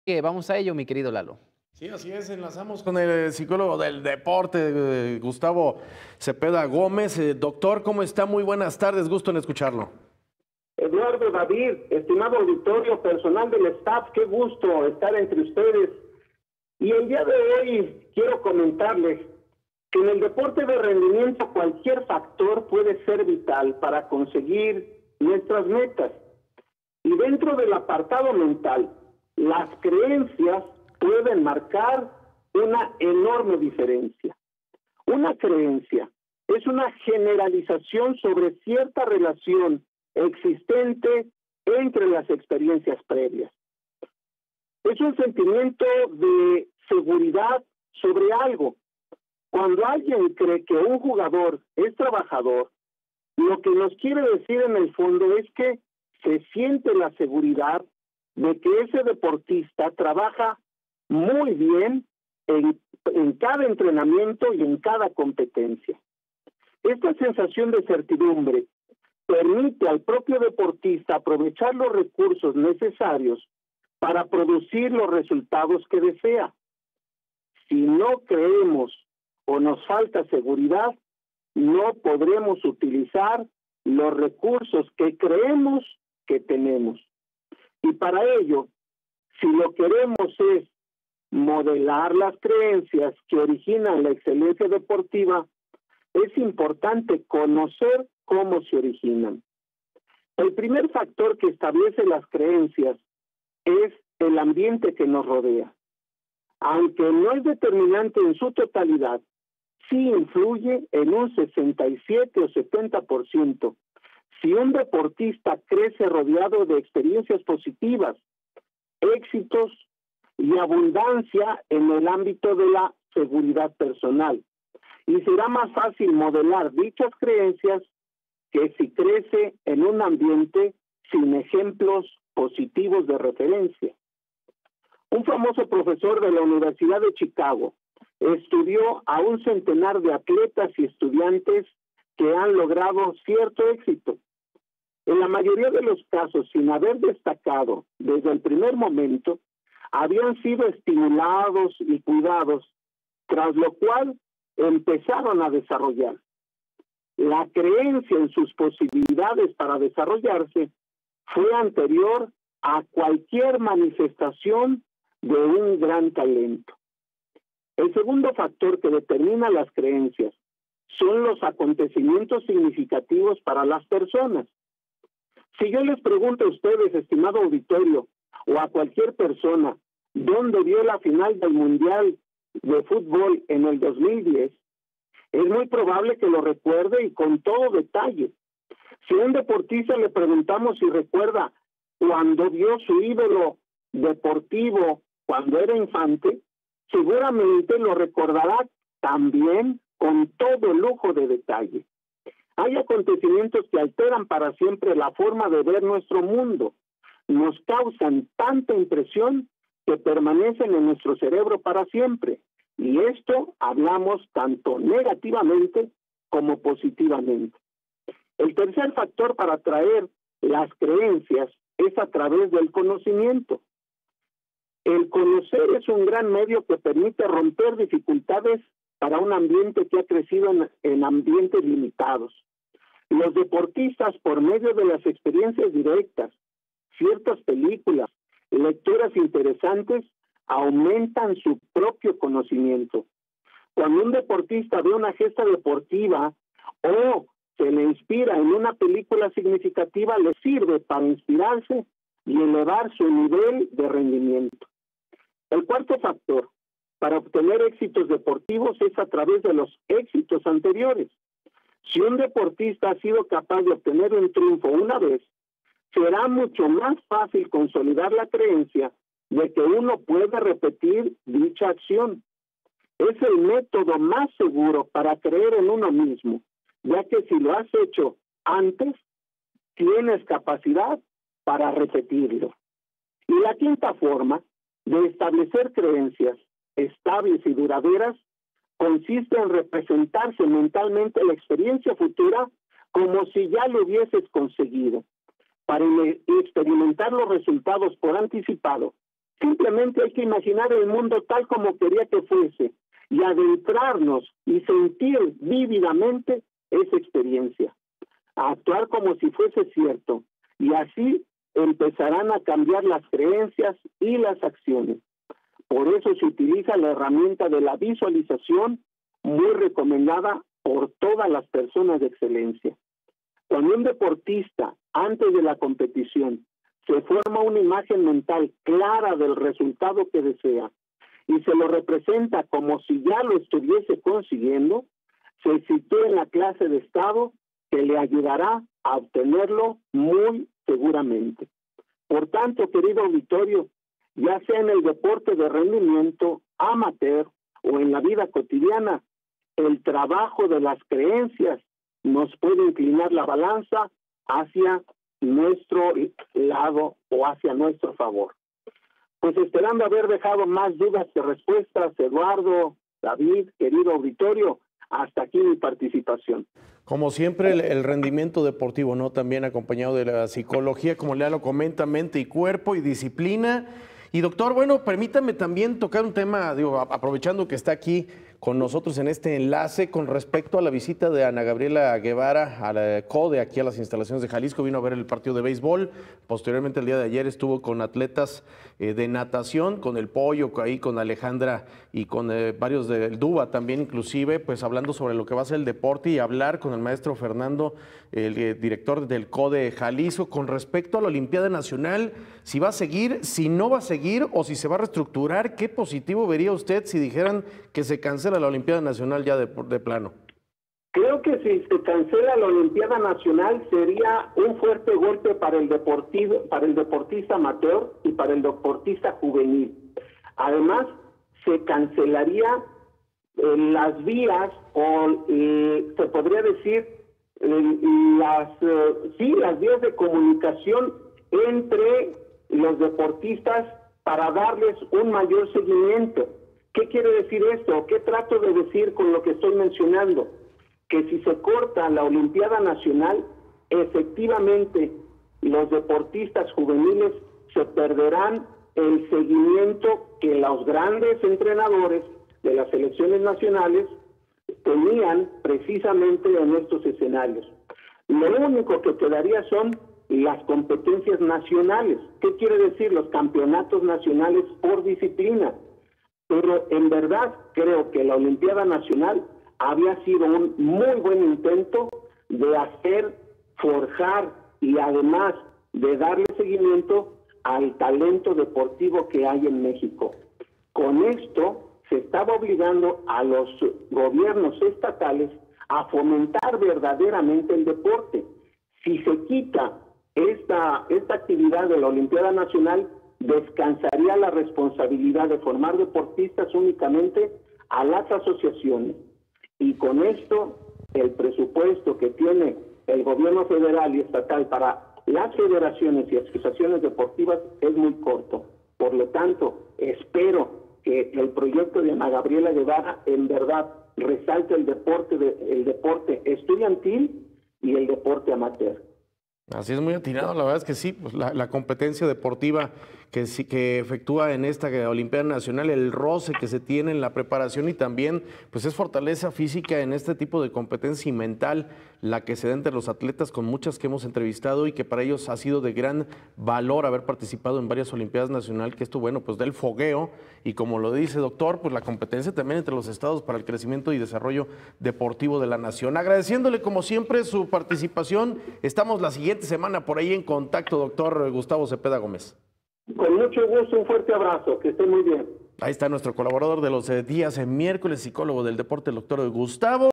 Vamos a ello, mi querido Lalo. Sí, así es, enlazamos con el psicólogo del deporte, Gustavo Cepeda Gómez. Doctor, ¿cómo está? Muy buenas tardes, gusto en escucharlo. Eduardo, David, estimado auditorio, personal del staff, qué gusto estar entre ustedes. Y el día de hoy quiero comentarles que en el deporte de rendimiento cualquier factor puede ser vital para conseguir nuestras metas. Y dentro del apartado mental, las creencias pueden marcar una enorme diferencia. Una creencia es una generalización sobre cierta relación existente entre las experiencias previas. Es un sentimiento de seguridad sobre algo. Cuando alguien cree que un jugador es trabajador, lo que nos quiere decir en el fondo es que se siente la seguridad de que ese deportista trabaja muy bien en cada entrenamiento y en cada competencia. Esta sensación de certidumbre permite al propio deportista aprovechar los recursos necesarios para producir los resultados que desea. Si no creemos o nos falta seguridad, no podremos utilizar los recursos que creemos que tenemos. Y para ello, si lo queremos es modelar las creencias que originan la excelencia deportiva, es importante conocer cómo se originan. El primer factor que establece las creencias es el ambiente que nos rodea. Aunque no es determinante en su totalidad, sí influye en un 67 o 70%. Si un deportista crece rodeado de experiencias positivas, éxitos y abundancia en el ámbito de la seguridad personal, y será más fácil modelar dichas creencias que si crece en un ambiente sin ejemplos positivos de referencia. Un famoso profesor de la Universidad de Chicago estudió a un centenar de atletas y estudiantes que han logrado cierto éxito. En la mayoría de los casos, sin haber destacado desde el primer momento, habían sido estimulados y cuidados, tras lo cual empezaron a desarrollar. La creencia en sus posibilidades para desarrollarse fue anterior a cualquier manifestación de un gran talento. El segundo factor que determina las creencias son los acontecimientos significativos para las personas. Si yo les pregunto a ustedes, estimado auditorio, o a cualquier persona, ¿dónde vio la final del Mundial de Fútbol en el 2010? Es muy probable que lo recuerde y con todo detalle. Si a un deportista le preguntamos si recuerda cuando vio su ídolo deportivo cuando era infante, seguramente lo recordará también con todo lujo de detalle. Hay acontecimientos que alteran para siempre la forma de ver nuestro mundo. Nos causan tanta impresión que permanecen en nuestro cerebro para siempre. Y esto hablamos tanto negativamente como positivamente. El tercer factor para atraer las creencias es a través del conocimiento. El conocer es un gran medio que permite romper dificultades para un ambiente que ha crecido en ambientes limitados. Los deportistas, por medio de las experiencias directas, ciertas películas, lecturas interesantes, aumentan su propio conocimiento. Cuando un deportista ve una gesta deportiva o se le inspira en una película significativa, le sirve para inspirarse y elevar su nivel de rendimiento. El cuarto factor para obtener éxitos deportivos es a través de los éxitos anteriores. Si un deportista ha sido capaz de obtener un triunfo una vez, será mucho más fácil consolidar la creencia de que uno puede repetir dicha acción. Es el método más seguro para creer en uno mismo, ya que si lo has hecho antes, tienes capacidad para repetirlo. Y la quinta forma de establecer creencias estables y duraderas consiste en representarse mentalmente la experiencia futura como si ya lo hubieses conseguido. Para experimentar los resultados por anticipado, Simplemente hay que imaginar el mundo tal como quería que fuese y adentrarnos y sentir vívidamente esa experiencia, actuar como si fuese cierto, y así empezarán a cambiar las creencias y las acciones. Por eso se utiliza la herramienta de la visualización, muy recomendada por todas las personas de excelencia. Cuando un deportista, antes de la competición, se forma una imagen mental clara del resultado que desea y se lo representa como si ya lo estuviese consiguiendo, se sitúa en la clase de estado que le ayudará a obtenerlo muy seguramente. Por tanto, querido auditorio, ya sea en el deporte de rendimiento, amateur o en la vida cotidiana, el trabajo de las creencias nos puede inclinar la balanza hacia nuestro lado o hacia nuestro favor. Pues esperando haber dejado más dudas que respuestas, Eduardo, David, querido auditorio, hasta aquí mi participación. Como siempre, el rendimiento deportivo, ¿no? También acompañado de la psicología, como Lea lo comenta, mente y cuerpo y disciplina. Y doctor, bueno, permítame también tocar un tema, digo, aprovechando que está aquí con nosotros en este enlace con respecto a la visita de Ana Gabriela Guevara a la CODE, aquí a las instalaciones de Jalisco, vino a ver el partido de béisbol, posteriormente el día de ayer estuvo con atletas de natación, con el Pollo, ahí con Alejandra y con varios del DUBA también inclusive, pues hablando sobre lo que va a ser el deporte y hablar con el maestro Fernando, el director del CODE Jalisco, con respecto a la Olimpiada Nacional, si va a seguir, si no va a seguir o si se va a reestructurar. ¿Qué positivo vería usted si dijeran que se cancela la Olimpiada Nacional ya de plano? Creo que si se cancela la Olimpiada Nacional sería un fuerte golpe para el deportista amateur y para el deportista juvenil. Además, se cancelaría las vías o se podría decir las vías de comunicación entre los deportistas para darles un mayor seguimiento. ¿Qué quiere decir esto? ¿Qué trato de decir con lo que estoy mencionando? Que si se corta la Olimpiada Nacional, efectivamente los deportistas juveniles se perderán el seguimiento que los grandes entrenadores de las selecciones nacionales tenían precisamente en estos escenarios. Lo único que quedaría son las competencias nacionales. ¿Qué quiere decir? Los campeonatos nacionales por disciplina. Pero en verdad creo que la Olimpiada Nacional había sido un muy buen intento de forjar y además de darle seguimiento al talento deportivo que hay en México. Con esto se estaba obligando a los gobiernos estatales a fomentar verdaderamente el deporte. Si se quita esta actividad de la Olimpiada Nacional, descansaría la responsabilidad de formar deportistas únicamente a las asociaciones. Y con esto, el presupuesto que tiene el gobierno federal y estatal para las federaciones y asociaciones deportivas es muy corto. Por lo tanto, espero que el proyecto de Ana Gabriela Guevara en verdad resalte el deporte estudiantil y el deporte amateur. Así es, muy atinado, la verdad es que sí, pues la competencia deportiva que efectúa en esta Olimpiada Nacional, el roce que se tiene en la preparación y también pues es fortaleza física en este tipo de competencia y mental la que se da entre los atletas, con muchas que hemos entrevistado y que para ellos ha sido de gran valor haber participado en varias Olimpiadas Nacional, que esto, bueno, pues del fogueo y como lo dice doctor, pues la competencia también entre los estados para el crecimiento y desarrollo deportivo de la nación. Agradeciéndole como siempre su participación, estamos la siguiente semana por ahí en contacto, doctor Gustavo Cepeda Gómez. Con mucho gusto, un fuerte abrazo, que esté muy bien. Ahí está nuestro colaborador de los días miércoles, psicólogo del deporte, el doctor Gustavo.